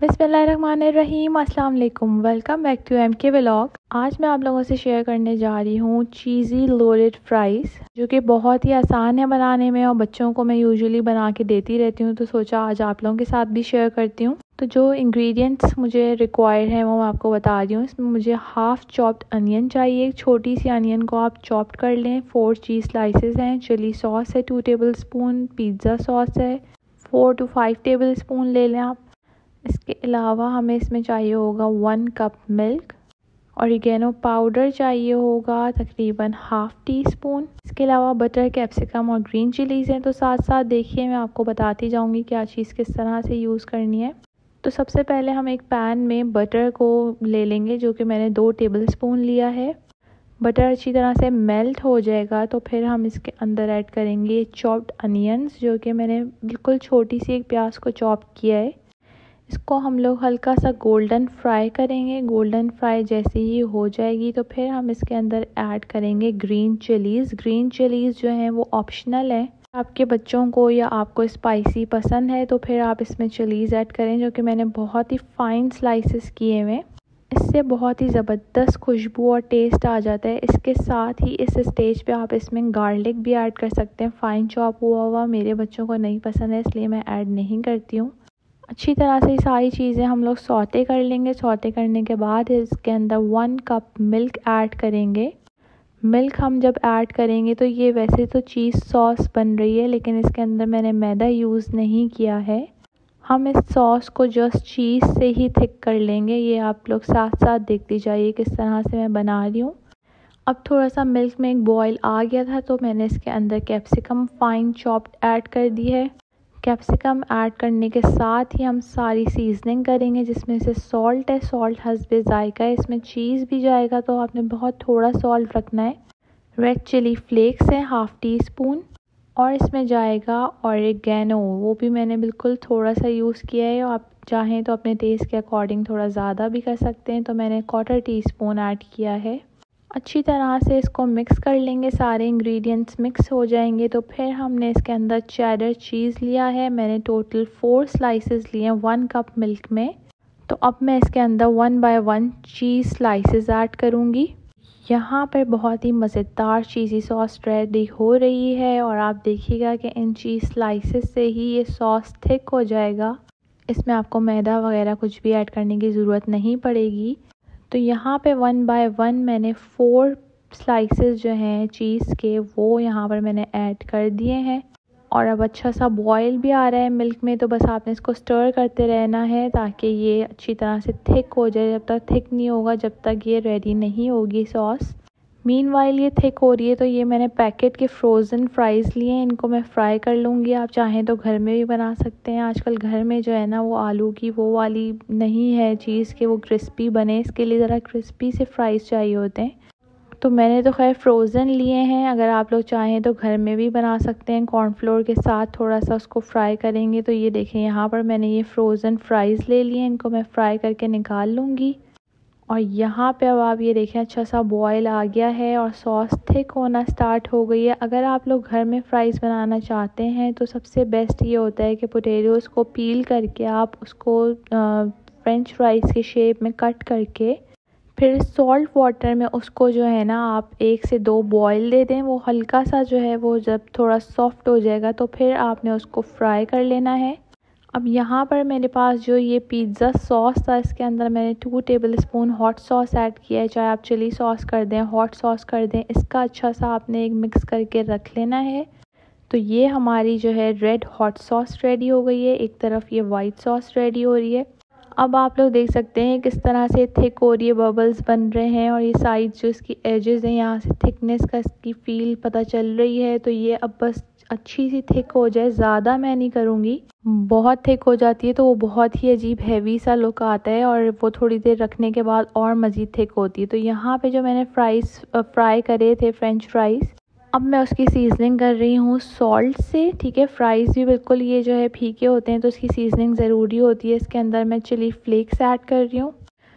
बिस्मिल्लाहिर्रहमानिर्रहीम, अस्सलाम वालेकुम। Welcome back to MK vlog. आज मैं आप लोगों से शेयर करने जा रही हूँ चीज़ी लोडेड फ्राइज़, जो कि बहुत ही आसान है बनाने में और बच्चों को मैं यूजुअली बना के देती रहती हूँ, तो सोचा आज आप लोगों के साथ भी शेयर करती हूँ। तो जो इंग्रेडिएंट्स मुझे रिक्वायर्ड हैं वो मैं आपको बता रही हूँ। इसमें मुझे हाफ़ चॉप्ड अनियन चाहिए। एक छोटी सी अनियन को आप चॉप्ड कर लें। 4 चीज़ स्लाइसेस हैं। चिली सॉस है 2 टेबल स्पून। पिज़्ज़ा सॉस है 4 to 5 टेबल स्पून ले लें आप। इसके अलावा हमें इसमें चाहिए होगा 1 कप मिल्क। ऑरिगेनो पाउडर चाहिए होगा तकरीबन हाफ़ टी स्पून। इसके अलावा बटर, कैप्सिकम और ग्रीन चिलीज़ हैं। तो साथ साथ देखिए मैं आपको बताती जाऊंगी क्या चीज़ किस तरह से यूज़ करनी है। तो सबसे पहले हम एक पैन में बटर को ले लेंगे, जो कि मैंने 2 टेबल स्पून लिया है। बटर अच्छी तरह से मेल्ट हो जाएगा तो फिर हम इसके अंदर ऐड करेंगे चॉप्ड अनियंस, जो कि मैंने बिल्कुल छोटी सी एक प्याज को चॉप किया है। इसको हम लोग हल्का सा गोल्डन फ्राई करेंगे। गोल्डन फ्राई जैसे ही हो जाएगी तो फिर हम इसके अंदर ऐड करेंगे ग्रीन चिलीज़। ग्रीन चिलीज़ जो है वो ऑप्शनल है। आपके बच्चों को या आपको स्पाइसी पसंद है तो फिर आप इसमें चिलीज़ ऐड करें, जो कि मैंने बहुत ही फाइन स्लाइसेस किए हुए। इससे बहुत ही ज़बरदस्त खुशबू और टेस्ट आ जाता है। इसके साथ ही इस स्टेज पे आप इसमें गार्लिक भी ऐड कर सकते हैं, फ़ाइन चॉप हुआ। मेरे बच्चों को नहीं पसंद है इसलिए मैं ऐड नहीं करती हूँ। अच्छी तरह से सारी चीज़ें हम लोग सौते कर लेंगे। सौते करने के बाद इसके अंदर 1 कप मिल्क ऐड करेंगे। मिल्क हम जब ऐड करेंगे तो ये वैसे तो चीज़ सॉस बन रही है, लेकिन इसके अंदर मैंने मैदा यूज़ नहीं किया है। हम इस सॉस को जस्ट चीज़ से ही थिक कर लेंगे। ये आप लोग साथ साथ देखते जाइए किस तरह से मैं बना रही हूँ। अब थोड़ा सा मिल्क में एक बॉयल आ गया था तो मैंने इसके अंदर कैप्सिकम फाइन चॉप्ड ऐड कर दी है। कैप्सिकम ऐड करने के साथ ही हम सारी सीजनिंग करेंगे, जिसमें से सॉल्ट है, सॉल्ट हस्बे जायका है। इसमें चीज़ भी जाएगा तो आपने बहुत थोड़ा सॉल्ट रखना है। रेड चिली फ्लेक्स है हाफ़ टी स्पून, और इसमें जाएगा ऑरिगेनो, वो भी मैंने बिल्कुल थोड़ा सा यूज़ किया है। आप चाहें तो अपने टेस्ट के अकॉर्डिंग थोड़ा ज़्यादा भी कर सकते हैं, तो मैंने 1/4 टीस्पून ऐड किया है। अच्छी तरह से इसको मिक्स कर लेंगे। सारे इंग्रेडिएंट्स मिक्स हो जाएंगे तो फिर हमने इसके अंदर चेडर चीज़ लिया है। मैंने टोटल 4 स्लाइसेस लिए हैं 1 कप मिल्क में। तो अब मैं इसके अंदर 1 बाय 1 चीज़ स्लाइसेस ऐड करूँगी। यहाँ पर बहुत ही मज़ेदार चीज़ी सॉस रेडी हो रही है और आप देखिएगा कि इन चीज़ स्लाइसेस से ही ये सॉस थिक हो जाएगा। इसमें आपको मैदा वगैरह कुछ भी ऐड करने की ज़रूरत नहीं पड़ेगी। तो यहाँ पे 1 बाय 1 मैंने 4 स्लाइसेस जो हैं चीज़ के वो यहाँ पर मैंने ऐड कर दिए हैं। और अब अच्छा सा बॉयल भी आ रहा है मिल्क में, तो बस आपने इसको स्टर करते रहना है ताकि ये अच्छी तरह से थिक हो जाए। जब तक थिक नहीं होगा, जब तक ये रेडी नहीं होगी सॉस। मीनवाइल ये थिक हो रही है तो ये मैंने पैकेट के फ्रोज़न फ्राइज़ लिए हैं, इनको मैं फ्राई कर लूँगी। आप चाहें तो घर में भी बना सकते हैं। आजकल घर में जो है ना वो आलू की वो वाली नहीं है चीज़ कि वो क्रिस्पी बने, इसके लिए ज़रा क्रिस्पी से फ्राइज़ चाहिए होते हैं। तो मैंने तो खैर फ्रोज़न लिए हैं। अगर आप लोग चाहें तो घर में भी बना सकते हैं। कॉर्नफ्लोर के साथ थोड़ा सा उसको फ्राई करेंगे तो ये देखें यहाँ पर मैंने ये फ्रोज़न फ्राइज़ ले लिए हैं, इनको मैं फ्राई करके निकाल लूँगी। और यहाँ पे अब आप ये देखें अच्छा सा बॉयल आ गया है और सॉस थिक होना स्टार्ट हो गई है। अगर आप लोग घर में फ़्राइज़ बनाना चाहते हैं तो सबसे बेस्ट ये होता है कि पोटैटोज़ को पील करके आप उसको फ्रेंच फ्राइज़ के शेप में कट करके फिर सॉल्ट वाटर में उसको जो है ना आप 1 से 2 बॉयल दे दें। वो हल्का सा जो है वो जब थोड़ा सॉफ्ट हो जाएगा तो फिर आपने उसको फ्राई कर लेना है। अब यहाँ पर मेरे पास जो ये पिज़्ज़ा सॉस था, इसके अंदर मैंने 2 tablespoon hot sauce add किया है। चाहे आप चिली सॉस कर दें, हॉट सॉस कर दें, इसका अच्छा सा आपने एक मिक्स करके रख लेना है। तो ये हमारी जो है रेड हॉट सॉस रेडी हो गई है। एक तरफ ये वाइट सॉस रेडी हो रही है। अब आप लोग देख सकते हैं किस तरह से थिक हो रही है, बबल्स बन रहे हैं और ये साइड जो इसकी एजेस हैं यहाँ से थिकनेस का इसकी फील पता चल रही है। तो ये अब बस अच्छी सी थिक हो जाए, ज़्यादा मैं नहीं करूँगी। बहुत थिक हो जाती है तो वो बहुत ही अजीब हैवी सा लुक आता है और वो थोड़ी देर रखने के बाद और मज़ीद थिक होती है। तो यहाँ पे जो मैंने फ्राई करे थे फ्रेंच फ्राइज़, अब मैं उसकी सीजनिंग कर रही हूँ सॉल्ट से। ठीक है, फ्राइज़ भी बिल्कुल ये जो है फीके होते हैं तो उसकी सीजनिंग ज़रूरी होती है। इसके अंदर मैं चिली फ्लेक्स ऐड कर रही हूँ।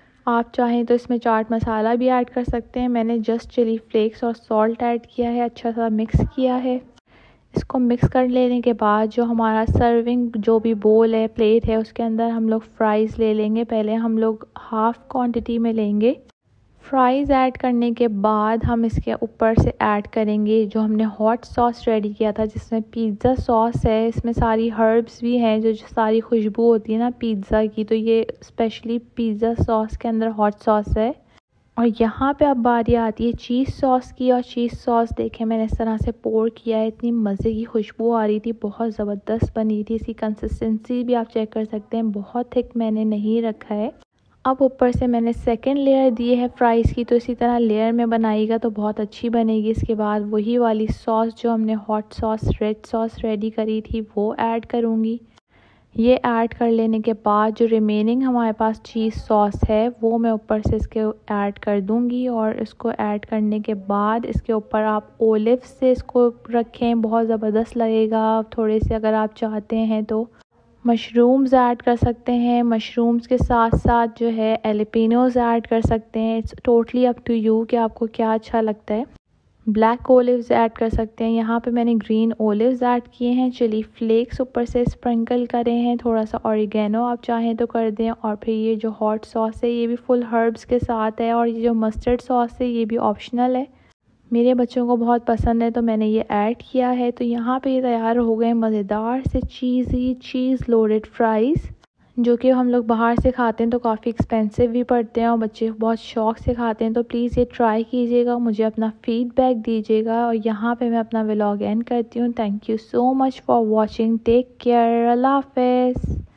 आप चाहें तो इसमें चाट मसाला भी ऐड कर सकते हैं। मैंने जस्ट चिली फ्लेक्स और सॉल्ट ऐड किया है, अच्छा सा मिक्स किया है। इसको मिक्स कर लेने के बाद जो हमारा सर्विंग जो भी बोल है, प्लेट है, उसके अंदर हम लोग फ्राइज़ ले लेंगे। पहले हम लोग हाफ़ क्वांटिटी में लेंगे। फ्राइज़ ऐड करने के बाद हम इसके ऊपर से ऐड करेंगे जो हमने हॉट सॉस रेडी किया था, जिसमें पिज़्ज़ा सॉस है। इसमें सारी हर्ब्स भी हैं, जो सारी खुशबू होती है ना पिज़्ज़ा की, तो ये स्पेशली पिज़्ज़ा सॉस के अंदर हॉट सॉस है। और यहाँ पे अब बारी आती है चीज़ सॉस की। और चीज़ सॉस देखें मैंने इस तरह से पोर किया है, इतनी मज़े की खुशबू आ रही थी, बहुत ज़बरदस्त बनी थी। इसकी कंसिस्टेंसी भी आप चेक कर सकते हैं, बहुत थिक मैंने नहीं रखा है। अब ऊपर से मैंने सेकंड लेयर दी है फ्राइज़ की, तो इसी तरह लेयर में बनाइएगा तो बहुत अच्छी बनेगी। इसके बाद वही वाली सॉस जो हमने hot sauce red sauce ready करी थी वो ऐड करूँगी। ये ऐड कर लेने के बाद जो रिमेनिंग हमारे पास चीज़ सॉस है वो मैं ऊपर से इसके ऐड कर दूँगी। और इसको ऐड करने के बाद इसके ऊपर आप ओलिव से इसको रखें, बहुत ज़बरदस्त लगेगा। थोड़े से अगर आप चाहते हैं तो मशरूम्स ऐड कर सकते हैं। मशरूम्स के साथ साथ जो है एलिपिनोज ऐड कर सकते हैं। It's totally up to you कि आपको क्या अच्छा लगता है। ब्लैक ओलिव्स ऐड कर सकते हैं। यहाँ पे मैंने ग्रीन ओलिव्स ऐड किए हैं। चिली फ्लेक्स ऊपर से स्प्रिंकल करे हैं। थोड़ा सा ऑरिगेनो आप चाहें तो कर दें। और फिर ये जो हॉट सॉस है ये भी फुल हर्ब्स के साथ है। और ये जो मस्टर्ड सॉस है ये भी ऑप्शनल है, मेरे बच्चों को बहुत पसंद है तो मैंने ये ऐड किया है। तो यहाँ पे ये तैयार हो गए मज़ेदार से चीज़ी चीज़ लोडेड फ्राइज़, जो कि हम लोग बाहर से खाते हैं तो काफ़ी एक्सपेंसिव भी पड़ते हैं और बच्चे बहुत शौक़ से खाते हैं। तो प्लीज़ ये ट्राई कीजिएगा, मुझे अपना फ़ीडबैक दीजिएगा। और यहाँ पे मैं अपना व्लॉग एंड करती हूँ। Thank you so much for watching. Take care. अल्लाह हाफ़िज़।